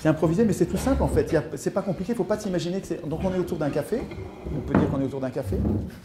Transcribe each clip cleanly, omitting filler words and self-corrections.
C'est improvisé, mais c'est tout simple en fait. C'est pas compliqué, il ne faut pas s'imaginer que c'est... Donc on est autour d'un café, on peut dire qu'on est autour d'un café.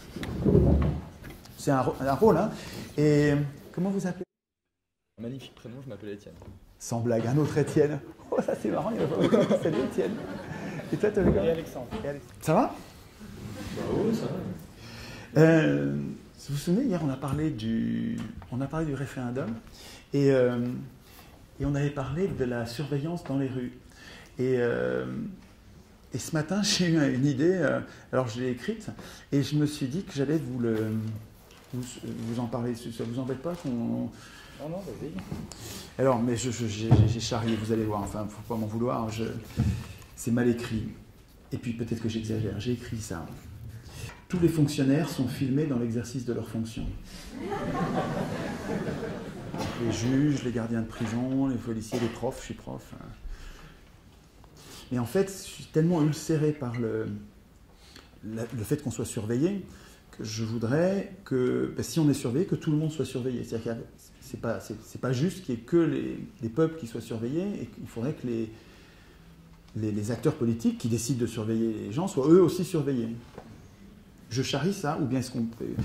C'est un rôle, hein. Et comment vous appelez? Un magnifique prénom, je m'appelle Étienne. Sans blague, un autre Étienne. Oh, ça c'est marrant, il va pas beaucoup. Salut Étienne. Et toi, tu as vu quoi? Et Alexandre. Ça va? Bah oui, ça va. Vous vous souvenez, hier on a parlé du référendum et on avait parlé de la surveillance dans les rues. Et ce matin, j'ai eu une idée, alors je l'ai écrite, et je me suis dit que j'allais vous en parler. Ça ne vous embête pas qu'on... Non, non, vas-y. Alors, mais j'ai charrié, vous allez voir, enfin, il ne faut pas m'en vouloir, c'est mal écrit. Et puis peut-être que j'exagère, j'ai écrit ça. Tous les fonctionnaires sont filmés dans l'exercice de leurs fonctions. Les juges, les gardiens de prison, les policiers, les profs, je suis prof. Mais en fait, je suis tellement ulcéré par le fait qu'on soit surveillé que je voudrais que, si on est surveillé, que tout le monde soit surveillé. C'est-à-dire que c'est pas juste qu'il n'y ait que les peuples qui soient surveillés, et qu'il faudrait que les acteurs politiques qui décident de surveiller les gens soient eux aussi surveillés. Je charrie ça, ou bien est-ce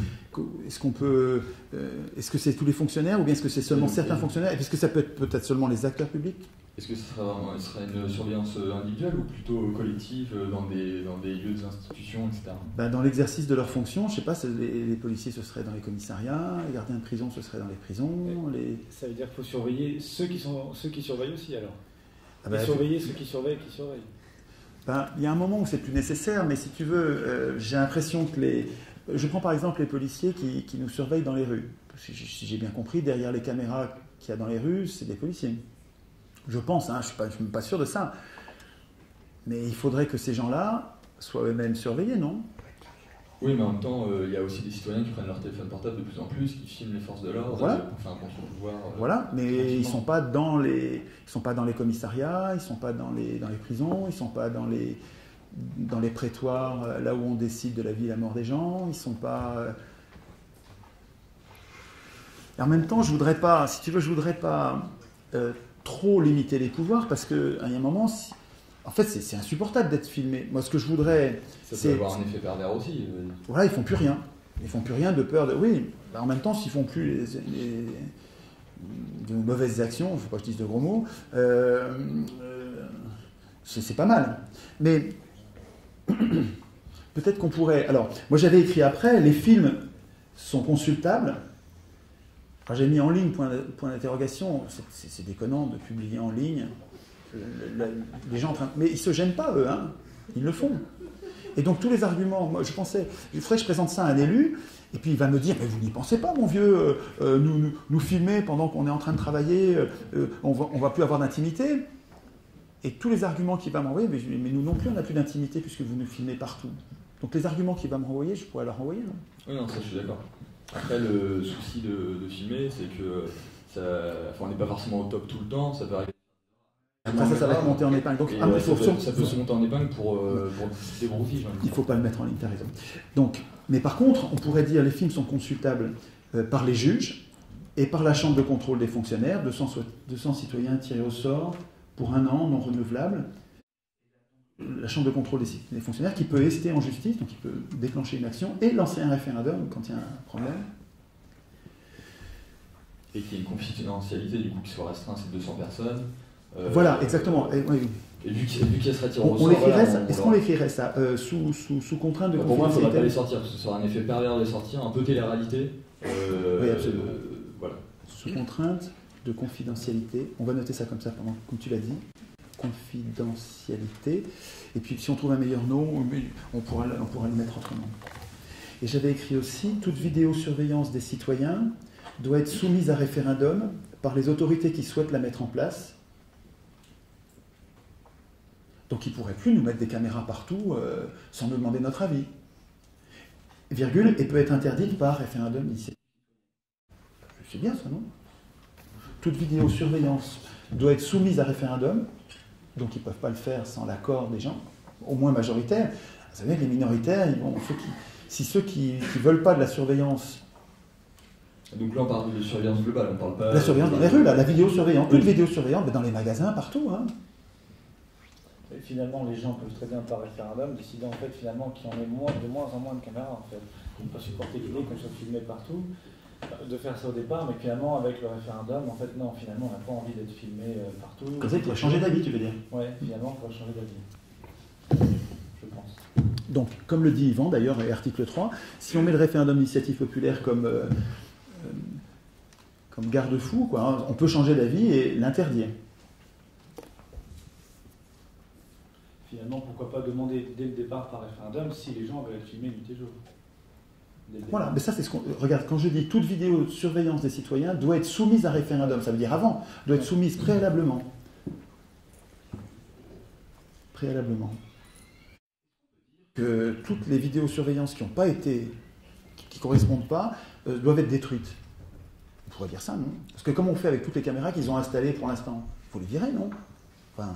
que c'est tous les fonctionnaires, ou bien est-ce que c'est seulement certains fonctionnaires, et est-ce que ça peut être peut-être seulement les acteurs publics? Est-ce que ce serait une surveillance individuelle ou plutôt collective dans des lieux des institutions, etc. Ben, dans l'exercice de leurs fonctions, je ne sais pas, les policiers ce serait dans les commissariats, les gardiens de prison ce serait dans les prisons. Ça veut dire qu'il faut surveiller ceux qui surveillent aussi alors. Ah ben, et surveiller ceux qui surveillent. Ben, il y a un moment où c'est plus nécessaire, mais si tu veux, j'ai l'impression que je prends par exemple les policiers qui nous surveillent dans les rues. Si j'ai bien compris, derrière les caméras qu'il y a dans les rues, c'est des policiers. Je pense, hein, je ne suis même pas sûr de ça. Mais il faudrait que ces gens-là soient eux-mêmes surveillés, non? Oui, mais en même temps, il y a aussi des citoyens qui prennent leur téléphone portable de plus en plus, qui filment les forces de l'ordre, voilà. Pour faire un contre-pouvoir. Voilà, mais ils ne sont pas dans les commissariats, ils ne sont pas dans les prisons, ils ne sont pas dans les prétoires, là où on décide de la vie et la mort des gens, ils ne sont pas... Et en même temps, je voudrais pas trop limiter les pouvoirs, parce qu'à un moment, en fait, c'est insupportable d'être filmé. Moi, ce que je voudrais... Ça peut avoir un effet pervers aussi. Voilà, ils font plus rien. Ils font plus rien de peur de... Oui, en même temps, s'ils font plus de mauvaises actions, il ne faut pas que je dise de gros mots, c'est pas mal. Mais peut-être qu'on pourrait... Alors, moi j'avais écrit après, les films sont consultables. Alors, j'ai mis en ligne, point d'interrogation, c'est déconnant de publier en ligne. Les gens mais ils ne se gênent pas, eux, hein. Ils le font. Et donc tous les arguments, moi je pensais, il faudrait que je présente ça à un élu, et puis il va me dire, mais vous n'y pensez pas mon vieux, nous filmer pendant qu'on est en train de travailler, on va plus avoir d'intimité. Et tous les arguments qu'il va m'envoyer, mais nous non plus on n'a plus d'intimité puisque vous nous filmez partout. Donc les arguments qu'il va me renvoyer, je pourrais leur renvoyer, non? Oui, non, ça je suis d'accord. Après le souci de filmer, c'est que on n'est pas forcément au top tout le temps, ça peut arriver. Après ça va monter en épingle. Donc, ça peut se monter en épingle pour des gros films. Il ne faut pas le mettre en ligne, tu as raison. Donc, mais par contre, on pourrait dire que les films sont consultables par les juges et par la chambre de contrôle des fonctionnaires, 200 citoyens tirés au sort pour 1 an, non renouvelable. La chambre de contrôle des fonctionnaires qui peut ester en justice, donc il peut déclencher une action et lancer un référendum quand il y a un problème. Et qu'il y ait une confidentialité du coup qui soit restreinte à ces 200 personnes. Voilà, exactement. Oui. Et vu qu'elle serait tirée au sort, est-ce qu'on l'écrirait ça sous contrainte de confidentialité? Pour moi, il ne faudrait pas les sortir, parce que ce sera un effet pervers de les sortir, un peu télé-réalité. Oui, absolument. Voilà. Sous contrainte de confidentialité, on va noter ça comme ça, comme tu l'as dit, confidentialité, et puis si on trouve un meilleur nom, on pourra le mettre autrement. Et j'avais écrit aussi, toute vidéosurveillance des citoyens doit être soumise à référendum par les autorités qui souhaitent la mettre en place. Donc ils ne pourraient plus nous mettre des caméras partout sans nous demander notre avis. Virgule, et peut être interdite par référendum initiative. C'est bien ça, non? Toute vidéosurveillance doit être soumise à référendum, donc ils ne peuvent pas le faire sans l'accord des gens, au moins majoritaires. Vous savez que les minoritaires, si ceux qui ne veulent pas de la surveillance... Donc là on parle de surveillance globale, on ne parle pas... La surveillance dans les rues, là, la vidéosurveillance, toute vidéosurveillance, dans les magasins, partout, hein. Et finalement, les gens peuvent très bien, par référendum, décider en fait finalement qu'il y en ait de moins en moins de caméras en fait. Ils ne peuvent pas supporter l'idée qu'on soit filmé partout, de faire ça au départ, mais finalement avec le référendum, en fait non, finalement on n'a pas envie d'être filmé partout. Comme ça, il pourrait changer d'avis, tu veux dire? Ouais, finalement on pourrait changer d'avis. Je pense. Donc, comme le dit Yvan d'ailleurs, et article 3, si on met le référendum d'initiative populaire comme garde-fou, quoi, hein, on peut changer d'avis et l'interdire. Finalement, pourquoi pas demander dès le départ par référendum si les gens veulent être filmés nuit et jour. Voilà, mais ça c'est ce qu'on... Regarde, quand je dis toute vidéo de surveillance des citoyens doit être soumise à référendum, ça veut dire avant, doit être soumise préalablement. Préalablement. Que toutes les vidéosurveillances qui n'ont pas été, qui ne correspondent pas, doivent être détruites. On pourrait dire ça, non? Parce que comme on fait avec toutes les caméras qu'ils ont installées pour l'instant, il faut les virer, non? Enfin...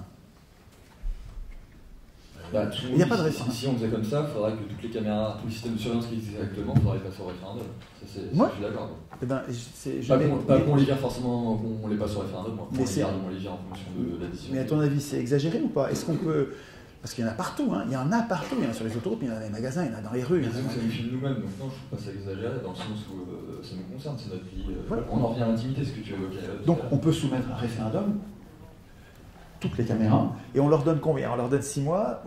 il n'y a pas de référendum. Si on faisait comme ça, il faudrait que toutes les caméras, tout le système de surveillance qui existe actuellement, il faudrait passer au référendum. Ça, je suis d'accord. Eh ben, pas qu'on les vire forcément, qu'on les passe au référendum, on les vire en fonction de la décision. Mais à ton avis, c'est exagéré ou pas? Est-ce qu'on peut... Parce qu'il y en a partout, hein. Il y en a partout, il y en a sur les autoroutes, il y en a dans les magasins, il y en a dans les rues. Mais ça nous filme nous-mêmes, donc non, je ne trouve pas ça exagéré, dans le sens où ça nous concerne, c'est notre vie. Voilà. On en revient à l'intimité, ce que tu évoquais. Donc on peut soumettre un référendum, toutes les caméras, et on leur donne combien? On leur donne 6 mois.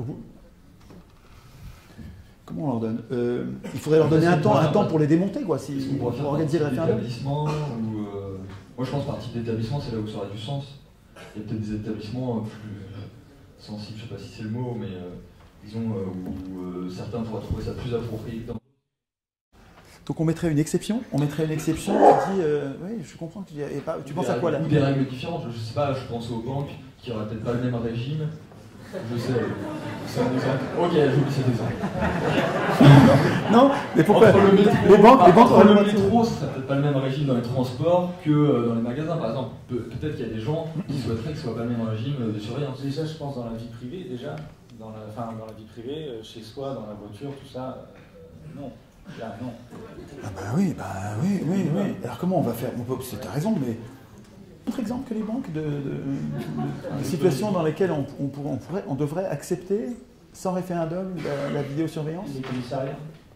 Comment on leur donne? Il faudrait leur donner un temps pour les démonter, quoi, pour organiser le référendum. Moi je pense par type d'établissement, c'est là où ça aurait du sens. Il y a peut-être des établissements plus sensibles, je ne sais pas si c'est le mot, mais disons où certains pourraient trouver ça plus approprié. Donc on mettrait une exception qui dit, oui, je comprends, tu penses à quoi là? Ou des règles différentes, je ne sais pas, je pense aux banques qui n'auraient peut-être pas le même régime. Je sais, c'est un exemple. Ok, j'oublie cet exemple. Non, mais pourquoi? Les banques, le métro, ça serait peut-être pas le même régime dans les transports que dans les magasins, par exemple. Peut-être qu'il y a des gens qui souhaiteraient que ce soit pas le même régime de surveillance. Déjà, je pense dans la vie privée, dans la vie privée, chez soi, dans la voiture, tout ça, non. Là, non. Ah oui. Alors comment on va faire? T'as raison, mais... Autre exemple que les banques de situations dans lesquelles on devrait accepter sans référendum la vidéosurveillance? Les commissariats.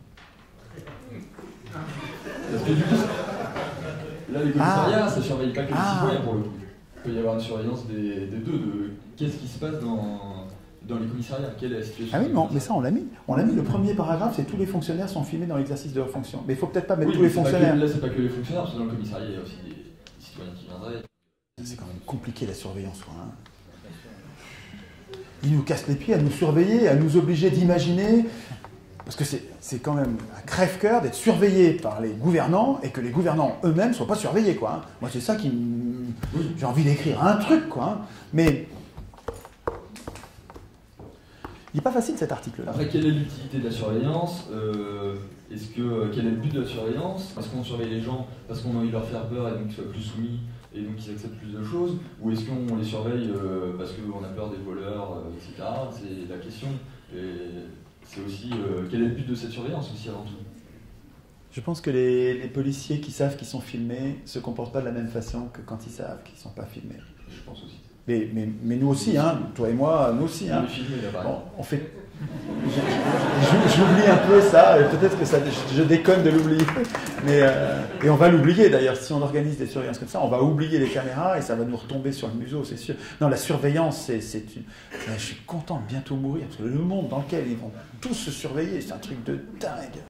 Parce que du coup, là les commissariats, ça ne surveille pas que les citoyens pour le coup. Il peut y avoir une surveillance des deux, de qu'est-ce qui se passe dans les commissariats, quelle est la situation. Ah oui, non, mais ça on l'a mis. On l'a mis, le premier paragraphe, c'est tous les fonctionnaires sont filmés dans l'exercice de leurs fonctions. Mais il ne faut peut-être pas mettre tous les fonctionnaires. Là, c'est pas que les fonctionnaires, parce que dans le commissariat, il y a aussi des citoyens qui viendraient. C'est quand même compliqué la surveillance, quoi. Hein. Ils nous cassent les pieds à nous surveiller, à nous obliger d'imaginer, parce que c'est quand même un crève-cœur d'être surveillé par les gouvernants et que les gouvernants eux-mêmes ne soient pas surveillés, quoi. Hein. Moi, c'est ça qui me... J'ai envie d'écrire un truc, quoi. Hein. Mais il n'est pas facile cet article-là. Après, quelle est l'utilité de la surveillance? Quel est le but de la surveillance? Est-ce qu'on surveille les gens parce qu'on a envie de leur faire peur et donc qu'ils soient plus soumis et donc ils acceptent plus de choses? Ou est-ce qu'on les surveille parce qu'on a peur des voleurs, etc. C'est la question. Et c'est aussi quel est le but de cette surveillance aussi avant tout? Je pense que les policiers qui savent qu'ils sont filmés ne se comportent pas de la même façon que quand ils savent qu'ils ne sont pas filmés. Je pense aussi. Mais nous aussi, hein, toi et moi, nous aussi. Hein. Bon, on fait... J'oublie un peu ça, peut-être que je déconne de l'oublier, et on va l'oublier d'ailleurs, si on organise des surveillances comme ça, on va oublier les caméras et ça va nous retomber sur le museau, c'est sûr. Non, la surveillance, je suis content de bientôt mourir, parce que le monde dans lequel ils vont tous se surveiller, c'est un truc de dingue.